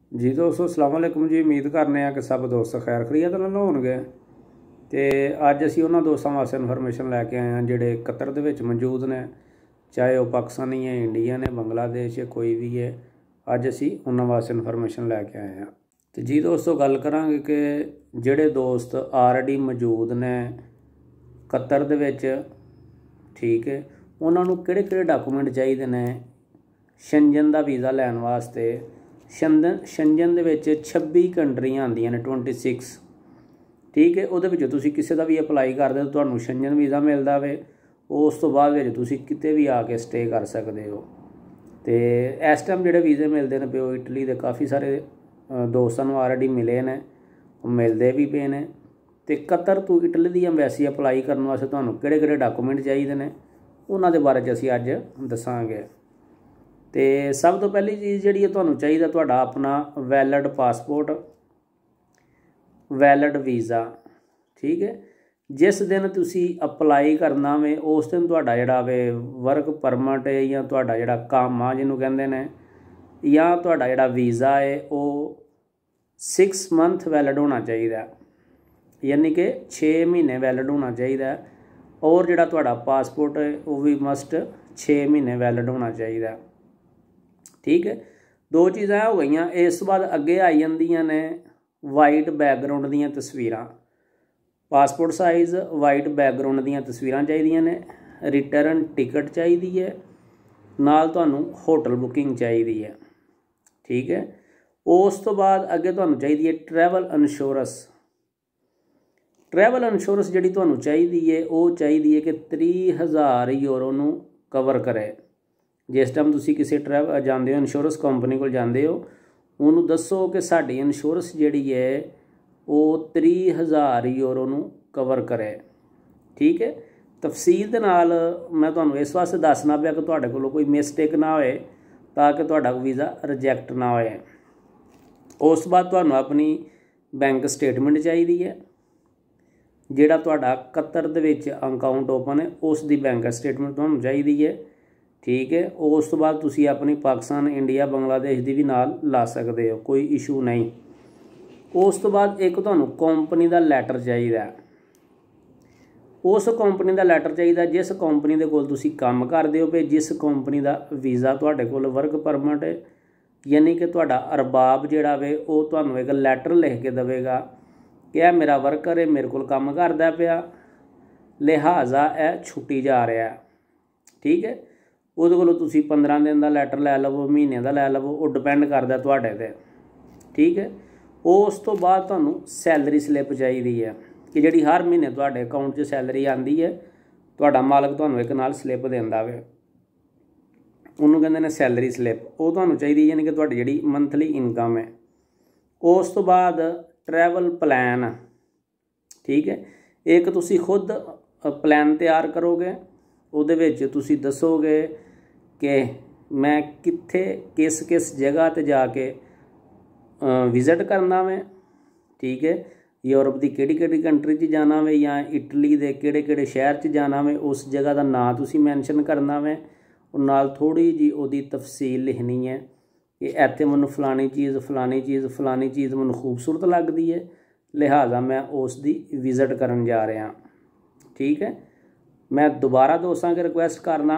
जी दोस्तों अस्सलाम वालेकुम जी। उम्मीद करने कि सब दोस्त खैर खरीत नाल होणगे। तो अज असीं उन्हां दोस्तां वास्ते इन्फॉर्मेशन लैके आए हैं जिहड़े कतर दे विच मौजूद ने, चाहे वह पाकिस्तानी है, इंडियन है, बंगलादेश है, कोई भी है। अज असीं उन्हां वास्ते इन्फॉर्मेशन लैके आए हैं। तो जी दोस्तों गल करांगे कि जिहड़े दोस्त ऑलरेडी मौजूद ने कतर दे विच, ठीक है, उन्हां नूं किहड़े डॉकूमेंट चाहिए ने शंजन का वीज़ा लैन वास्ते। शंजन दे विच 26 कंट्रियां आंदियां ने, 26, ठीक है। उहदे विच तुसीं किसी का भी अपलाई करदे तो तुहानूं शंजन वीज़ा मिलदा वे। उस तो बाद विच तुसीं किते भी आके स्टे कर सकते हो। तो इस टाइम जिहड़े वीज़े मिलते हैं पे इटली के काफ़ी सारे दोस्तां नूं ऑलरेडी मिले ने, मिलते भी पे ने। तो कतर तो इटली की एम्बैसी अपलाई करने वास्ते तुहानूं किहड़े डॉकूमेंट चाहिए ने उन्हां दे बारे च असीं अज दसांगे। तो सब तो पहली चीज़ जी तुहानूं चाहिए तुहाडा अपना वैलिड पासपोर्ट, वैलिड वीज़ा, ठीक है। जिस दिन तुसी अपलाई करना वे उस दिन तुहाडा जिहड़ा वे वर्क परमिट है या तुहाडा जिहड़ा काम आ जिन्हों कहंदे ने, या तुहाडा जिहड़ा वीज़ा है वो 6 मंथ वैलिड होना चाहिए, यानी कि 6 महीने वैलिड होना चाहिए। और जिहड़ा तुहाडा पासपोर्ट है वो भी मस्ट 6 महीने वैलिड होना चाहिए, ठीक है। दो चीज़ां हो गई। इस बाद अगे आई जांदियां ने वाइट बैकग्राउंड दीयां तस्वीरां, पासपोर्ट साइज़ वाइट बैकग्राउंड दीयां तस्वीरां चाहिए ने, रिटर्न टिकट चाहिए है, नाल तुहानूं होटल बुकिंग चाहिए है, ठीक है। उस तो बाद अगे तुहानूं चाहिए है ट्रैवल इंश्योरेंस। ट्रैवल इंश्योरेंस जिहड़ी तुहानूं चाहिए है वो चाहिए है कि 30,000 यूरो नूं कवर करे। जिस टाइम तुसीं किसी ट्रैवल जाते हो, इंश्योरेंस कंपनी को जाते हो, उन्होंने दसो कि साडी इंश्योरेंस जिहड़ी है वो 30,000 यूरो नूं कवर करे, ठीक है। तफसील दे नाल मैं तुहानूं इस वास्ते दसना पिया कि तुहाडे कोलों कोई मिसटेक ना होए, ताकि तुहाडा वीज़ा रिजैक्ट ना होए। उस बाद तुहानूं अपनी बैंक स्टेटमेंट चाहिए है, जिहड़ा तुहाडा कतर दे विच अकाउंट ओपन है उसकी बैंक स्टेटमेंट तुहानूं चाहिए है, ठीक है। उस तो बाद तुसी अपनी पाकिस्तान, इंडिया, बांग्लादेश की भी नाल ला सकते हो, कोई इशू नहीं। उस तो बाद एक तुहानूं कंपनी का लैटर चाहिए, उस कंपनी का लैटर चाहिए जिस कंपनी के कोल तुसी काम करदे हो पे, जिस कंपनी का वीज़ा तुहाडे कोल वर्क परमिट है, यानी कि तुहाडा अरबाब जिहड़ा वे वो तुहानूं एक लैटर लिख के देवेगा कि यह मेरा वर्कर है, मेरे कोल काम करदा पिया, लिहाजा यह छुट्टी जा रहा है, ठीक है। उहदे कोलों तुसीं 15 दिन का लैटर लै लवो, महीने का लै लवो, वो डिपेंड करदा तुहाडे ते, ठीक है। उस तो बाद तुहानूं सैलरी स्लिप चाहिए है कि जिहड़ी हर महीने तुहाडे अकाउंट 'च सैलरी आंदी है, तुहाडा मालक तुहानूं एक नाल स्लिप दिंदा वे, उहनूं कहंदे ने सैलरी स्लिप। वो तुहानूं चाहिए यानी कि तुहाडी जिहड़ी मंथली इनकम है। उस तो बाद ट्रैवल प्लैन, ठीक है। एक तुसीं खुद प्लैन तैयार करोगे, उहदे विच तुसीं दसोगे कि मैं कित्थे किस जगह ते जाके विजिट करना वे, ठीक है। यूरोप की किहड़ी कंट्री च जाना वे या इटली के किहड़े शहर च जाना वे, उस जगह का नाम तुसीं मैंशन करना वे। और नाल थोड़ी जी उहदी तफसील लिखनी है कि इत्थे मैनूं फलानी चीज़ मैनूं खूबसूरत लगती है, लिहाजा मैं उसकी विजिट करन जा रहा, ठीक है। मैं दोबारा दोस्तों के रिक्वेस्ट करना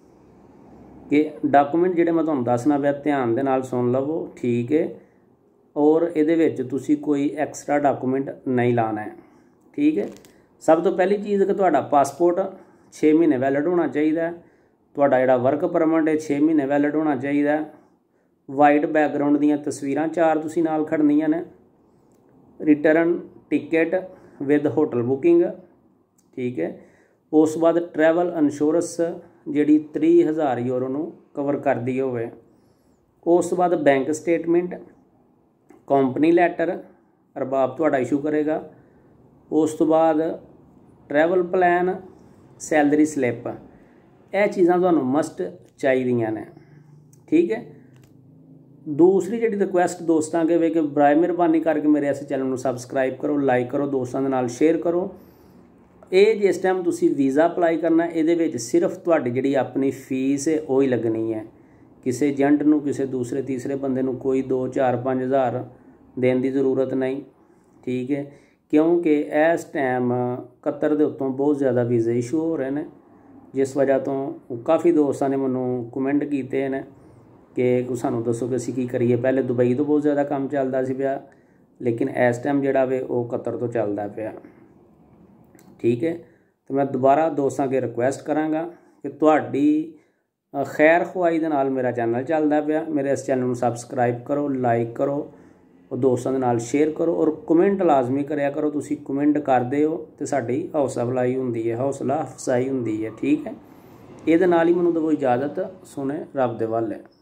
कि डॉकूमेंट जिहड़े मैं तुहानूं दसना पिया ध्यान दे नाल सुन लवो, ठीक है। और इहदे विच तुसीं कोई एक्सट्रा डॉकूमेंट नहीं लाना है, ठीक है। सब तो पहली चीज़ कि तुहाडा पासपोर्ट 6 महीने वैलिड होना चाहिए, तुहाडा जिहड़ा वर्क परमिट है 6 महीने वैलिड होना चाहिए, वाइट बैकग्राउंड दीयां तस्वीरां 4 तुसीं नाल खड़नियां ने, return ticket with hotel booking, ठीक है। उस बाद ट्रैवल इंश्योरेंस जिहड़ी 30,000 यूरो नूं कवर करदी होवे। उस बाद बैंक स्टेटमेंट, कंपनी लैटर अरबाब तुहाडा इशू करेगा। उस तो बाद ट्रैवल प्लैन, सैलरी स्लिप, यह चीज़ां तुहानूं मस्ट चाहिए ने, ठीक है। दूसरी जी रिक्वेस्ट दोस्तों के वे कि बराए मेहरबानी करके मेरे इस चैनल को सबसक्राइब करो, लाइक करो, दोस्तों के नाल शेयर करो। ये जिस टाइम तुसी वीज़ा अपलाई करना ये सिर्फ तुहाडी जिहड़ी अपनी फीस है वो ही लगनी है, किसी ਏਜੰਟ ਨੂੰ ਕਿਸੇ ਦੂਸਰੇ ਤੀਸਰੇ ਬੰਦੇ ਨੂੰ ਕੋਈ 2 4 5 ਹਜ਼ਾਰ ਦੇਣ ਦੀ ਜ਼ਰੂਰਤ ਨਹੀਂ। ਠੀਕ ਹੈ, क्योंकि इस टाइम कतर के उत्तों बहुत ज़्यादा वीज़े इशू हो रहे हैं, जिस वजह तो काफ़ी दोस्तों ने मैनू कमेंट किए हैं कि सानू दसो कि असीं की करिए। पहले दुबई तो बहुत ज़्यादा काम चलता सी पिया, लेकिन इस टाइम जिहड़ा वे वो कतर तो चलता पिया। ठीक है, तो मैं दोबारा दोस्तों अगे रिक्वेस्ट करांगा कि तुहाडी खैर खुआई दे नाल मेरा चैनल चलता पिया। मेरे इस चैनल में सबसक्राइब करो, लाइक करो और दोस्तों के नाल शेयर करो और कमेंट लाजमी करया करो। तुसी कमेंट करदे हो तो साडी हौसला अफजाई हुंदी है, हौसला अफजाई हुंदी है। ठीक है, ये नाल ही मैनूं दो इजाज़त। सुने रब दे वाले।